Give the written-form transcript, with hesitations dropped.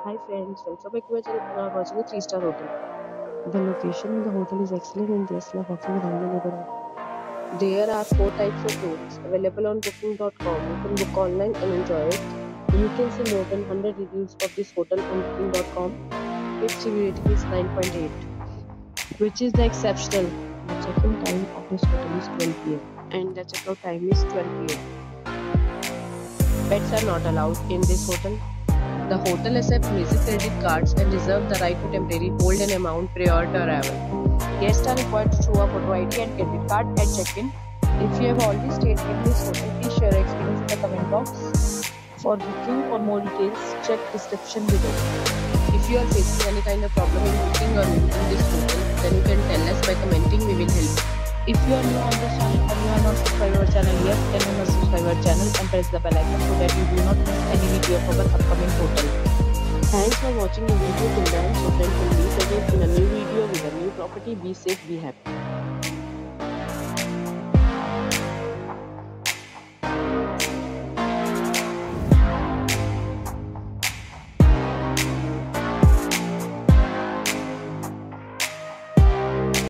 Hi friends, welcome back to my channel. We are watching a 3-star hotel. The location of the hotel is excellent and guests love walking around the neighborhood. There are 4 types of rooms available on booking.com. You can book online and enjoy it. You can see more than 100 reviews of this hotel on booking.com. Its review rating is 9.8, which is the exceptional. The check-in time of this hotel is 12 p.m. and the check-out time is 12 p.m. Pets are not allowed in this hotel. The hotel accepts major credit cards and reserves the right to temporarily hold an amount prior to arrival. Guests are required to show a photo ID and credit card at check-in. If you have already stayed in this hotel, please share your experience in the comment box. For booking or more details, check description below. If you are facing any kind of problem in booking a room in this hotel, then you can tell us by commenting. We will help. If you are new on this channel or you are not subscribed our channel yet, then you must subscribe our channel and press the bell icon so that you do not miss any video of our upcoming hotel. Thanks for watching the video till then. So friends, will meet again in a new video with a new property. Be safe, be happy.